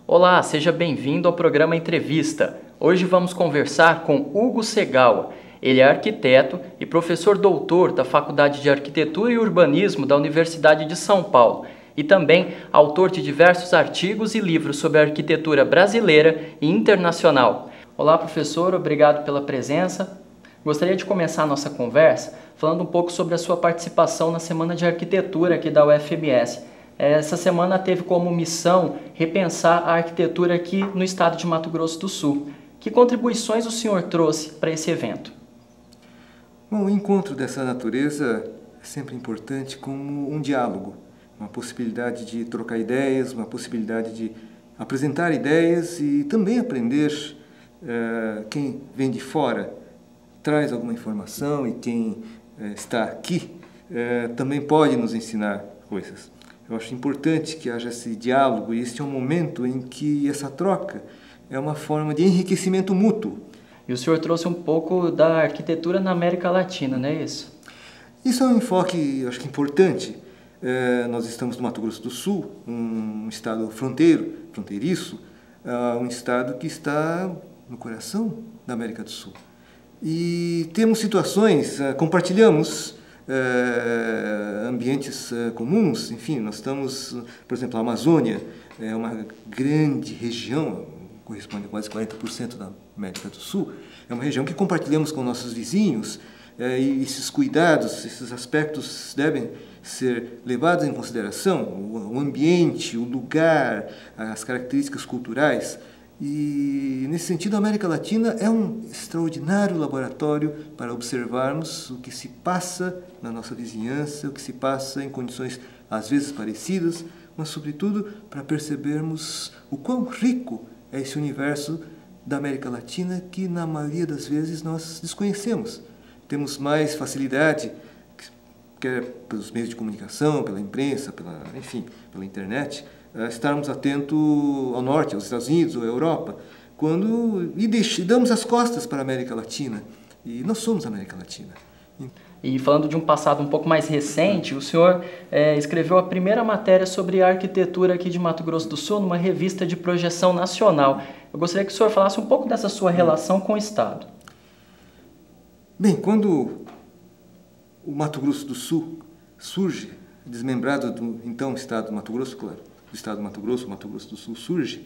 Olá, seja bem-vindo ao programa Entrevista. Hoje vamos conversar com Hugo Segawa. Ele é arquiteto e professor doutor da Faculdade de Arquitetura e Urbanismo da Universidade de São Paulo e também autor de diversos artigos e livros sobre a arquitetura brasileira e internacional. Olá, professor, obrigado pela presença. Gostaria de começar a nossa conversa falando um pouco sobre a sua participação na Semana de Arquitetura aqui da UFMS. Essa semana teve como missão repensar a arquitetura aqui no estado de Mato Grosso do Sul. Que contribuições o senhor trouxe para esse evento? Bom, o encontro dessa natureza é sempre importante como um diálogo, uma possibilidade de trocar ideias, uma possibilidade de apresentar ideias e também aprender. Quem vem de fora traz alguma informação e quem está aqui também pode nos ensinar coisas. Eu acho importante que haja esse diálogo e este é um momento em que essa troca é uma forma de enriquecimento mútuo. E o senhor trouxe um pouco da arquitetura na América Latina, não é isso? Isso é um enfoque, eu acho que importante. Nós estamos no Mato Grosso do Sul, um estado fronteiriço, um estado que está no coração da América do Sul. E temos situações, compartilhamos ambientes comuns, enfim, nós estamos, por exemplo, a Amazônia é uma grande região, corresponde a quase 40% da América do Sul, é uma região que compartilhamos com nossos vizinhos e esses cuidados, esses aspectos devem ser levados em consideração, o ambiente, o lugar, as características culturais. E, nesse sentido, a América Latina é um extraordinário laboratório para observarmos o que se passa na nossa vizinhança, o que se passa em condições às vezes parecidas, mas, sobretudo, para percebermos o quão rico é esse universo da América Latina que, na maioria das vezes, nós desconhecemos. Temos mais facilidade, quer pelos meios de comunicação, pela imprensa, pela internet, estarmos atentos ao norte, aos Estados Unidos ou à Europa, e damos as costas para a América Latina. E nós somos a América Latina. E falando de um passado um pouco mais recente, o senhor escreveu a primeira matéria sobre a arquitetura aqui de Mato Grosso do Sul numa revista de projeção nacional. Eu gostaria que o senhor falasse um pouco dessa sua relação com o Estado. Bem, quando o Mato Grosso do Sul surge, desmembrado do então Estado do Mato Grosso, claro, do Estado do Mato Grosso do Sul surge,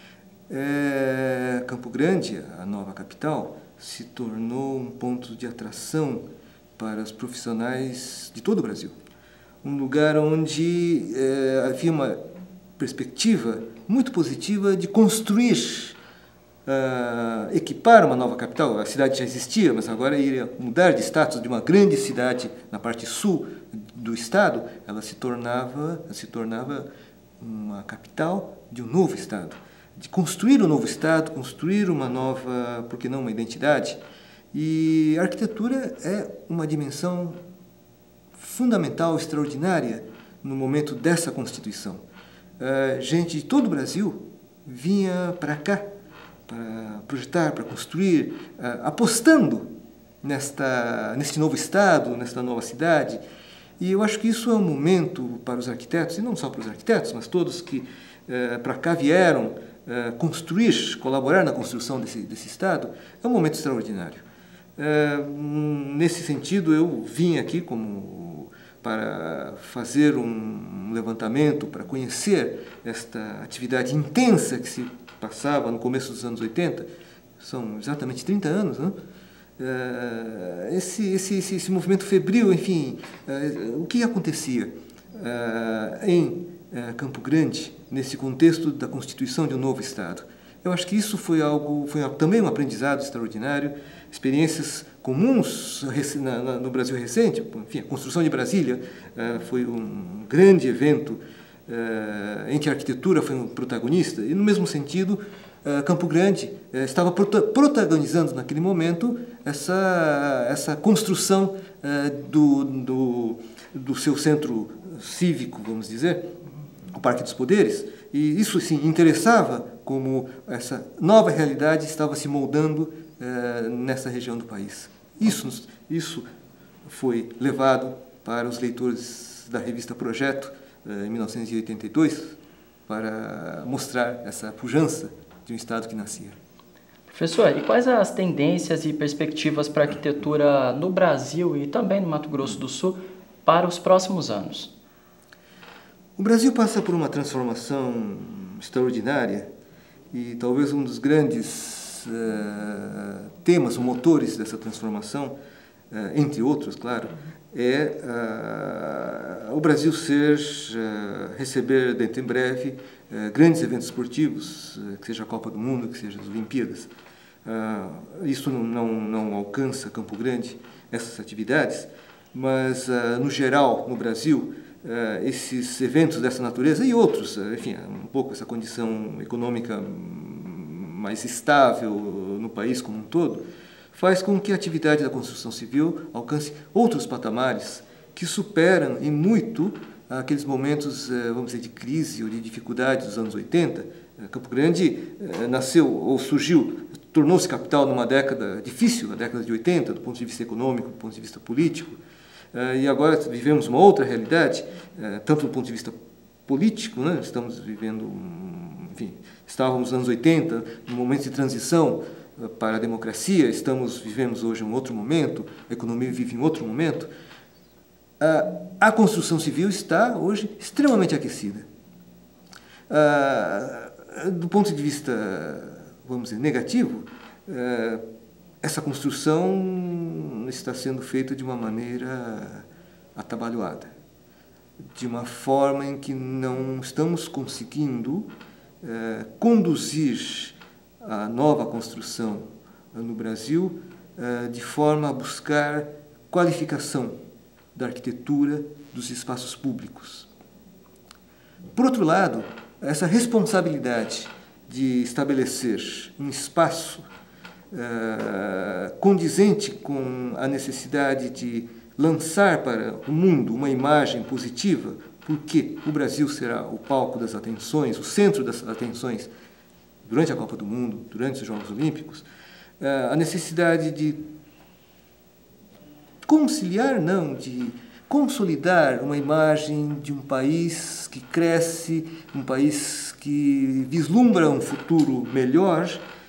Campo Grande, a nova capital, se tornou um ponto de atração para os profissionais de todo o Brasil. Um lugar onde havia uma perspectiva muito positiva de construir, equipar uma nova capital. A cidade já existia, mas agora iria mudar de status de uma grande cidade na parte sul do estado, ela se tornava uma capital de um novo estado. De construir um novo estado, construir uma nova, por que não, uma identidade. E a arquitetura é uma dimensão fundamental, extraordinária, no momento dessa Constituição. Gente de todo o Brasil vinha para cá, para projetar, para construir, apostando neste novo estado, nesta nova cidade. E eu acho que isso é um momento para os arquitetos, e não só para os arquitetos, mas todos que para cá vieram construir, colaborar na construção desse estado, é um momento extraordinário. Nesse sentido, eu vim aqui para fazer um levantamento, para conhecer esta atividade intensa que se passava no começo dos anos 80, são exatamente 30 anos, né? Esse movimento febril, enfim, o que acontecia em Campo Grande, nesse contexto da constituição de um novo Estado? Eu acho que isso foi também um aprendizado extraordinário, experiências comuns no Brasil recente. Enfim, a construção de Brasília foi um grande evento em que a arquitetura foi um protagonista, e no mesmo sentido, Campo Grande estava protagonizando naquele momento essa construção do seu centro cívico, vamos dizer, o Parque dos Poderes, e isso sim interessava como essa nova realidade estava se moldando nessa região do país. Isso foi levado para os leitores da revista Projeto, em 1982, para mostrar essa pujança de um Estado que nascia. Professor, e quais as tendências e perspectivas para a arquitetura no Brasil e também no Mato Grosso do Sul para os próximos anos? O Brasil passa por uma transformação extraordinária e talvez um dos grandes temas, motores dessa transformação, entre outros, claro, é o Brasil receber dentro em breve grandes eventos esportivos, que seja a Copa do Mundo, que seja as Olimpíadas. Isso não alcança Campo Grande, essas atividades, mas no geral, no Brasil, esses eventos dessa natureza e outros, enfim, um pouco essa condição econômica mais estável no país como um todo, faz com que a atividade da construção civil alcance outros patamares que superam em muito aqueles momentos, vamos dizer, de crise ou de dificuldade dos anos 80. Campo Grande nasceu ou surgiu, tornou-se capital numa década difícil, a década de 80, do ponto de vista econômico, do ponto de vista político, e agora vivemos uma outra realidade, tanto do ponto de vista político, né? Estamos vivendo, enfim, estávamos nos anos 80, num momento de transição para a democracia, vivemos hoje um outro momento, a economia vive em outro momento. A construção civil está hoje extremamente aquecida. Do ponto de vista, vamos dizer, negativo, essa construção está sendo feita de uma maneira atabalhoada, de uma forma em que não estamos conseguindo conduzir a nova construção no Brasil de forma a buscar qualificação da arquitetura dos espaços públicos. Por outro lado, essa responsabilidade de estabelecer um espaço condizente com a necessidade de lançar para o mundo uma imagem positiva, porque o Brasil será o palco das atenções, o centro das atenções durante a Copa do Mundo, durante os Jogos Olímpicos, a necessidade de de consolidar uma imagem de um país que cresce, um país que vislumbra um futuro melhor,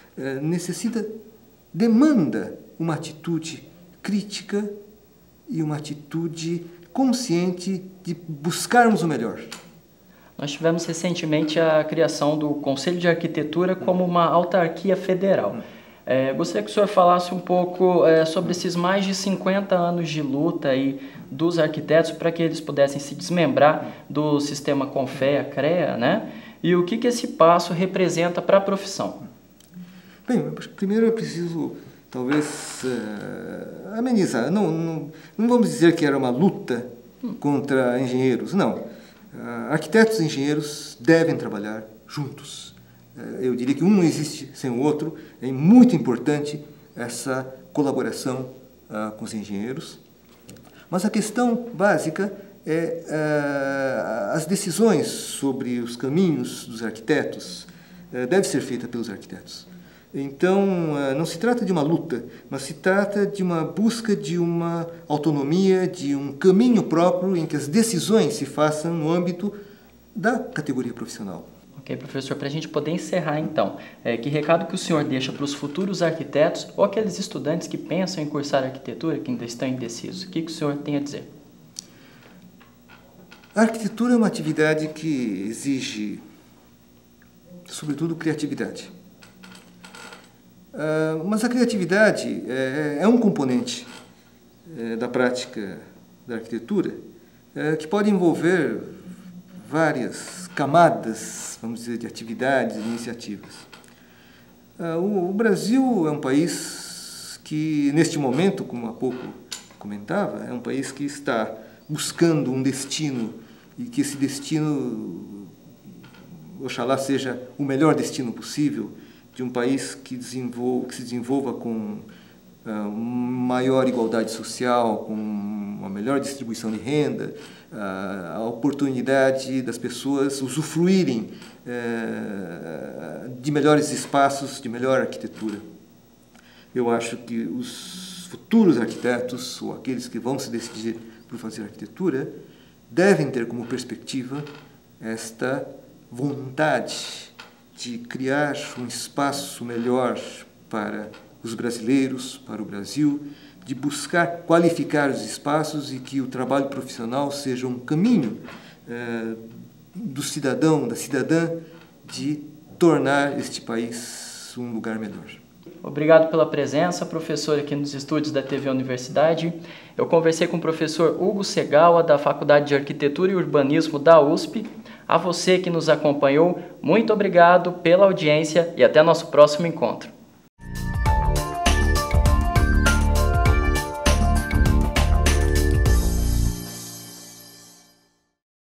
demanda uma atitude crítica e uma atitude consciente de buscarmos o melhor. Nós tivemos recentemente a criação do Conselho de Arquitetura como uma autarquia federal. Gostaria que o senhor falasse um pouco sobre esses mais de 50 anos de luta aí dos arquitetos para que eles pudessem se desmembrar do sistema CONFEA, CREA, né? E o que esse passo representa para a profissão? Bem, primeiro é preciso, talvez, amenizar. Não vamos dizer que era uma luta contra engenheiros, não. Arquitetos e engenheiros devem trabalhar juntos. Eu diria que um não existe sem o outro. É muito importante essa colaboração com os engenheiros. Mas a questão básica é as decisões sobre os caminhos dos arquitetos devem ser feitas pelos arquitetos. Então, não se trata de uma luta, mas se trata de uma busca de uma autonomia, de um caminho próprio em que as decisões se façam no âmbito da categoria profissional. Ok, professor, para a gente poder encerrar então, que recado que o senhor deixa para os futuros arquitetos ou aqueles estudantes que pensam em cursar arquitetura, que ainda estão indecisos? O que o senhor tem a dizer? A arquitetura é uma atividade que exige, sobretudo, criatividade. Mas a criatividade é um componente da prática da arquitetura que pode envolver várias camadas, vamos dizer, de atividades e iniciativas. O Brasil é um país que, neste momento, como há pouco comentava, é um país que está buscando um destino e que esse destino, oxalá, seja o melhor destino possível, de um país que se desenvolva com maior igualdade social, com uma melhor distribuição de renda, a oportunidade das pessoas usufruírem de melhores espaços, de melhor arquitetura. Eu acho que os futuros arquitetos, ou aqueles que vão se decidir por fazer arquitetura, devem ter como perspectiva esta vontade de criar um espaço melhor para os brasileiros, para o Brasil, de buscar qualificar os espaços e que o trabalho profissional seja um caminho do cidadão, da cidadã, de tornar este país um lugar melhor. Obrigado pela presença, professor, aqui nos estúdios da TV Universidade. Eu conversei com o professor Hugo Segawa, da Faculdade de Arquitetura e Urbanismo da USP. A você que nos acompanhou, muito obrigado pela audiência e até nosso próximo encontro.